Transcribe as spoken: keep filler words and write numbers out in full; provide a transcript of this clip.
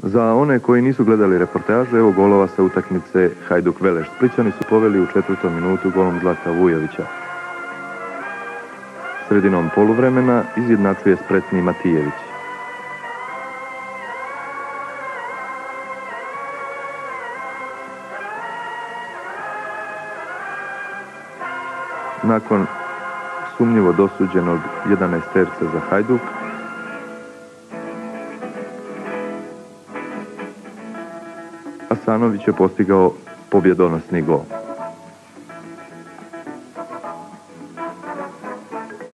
Za one koji nisu gledali reportažu, evo golova sa utakmice Hajduk-Veleš. Splićani su poveli u četvrtom minutu golom Zlatka Vujovića. Sredinom poluvremena izjednačuje spretni Matijević. Nakon sumnjivo dosuđenog jedanaesterca za Hajduk, Asanović je postigao pobjedonosni gol.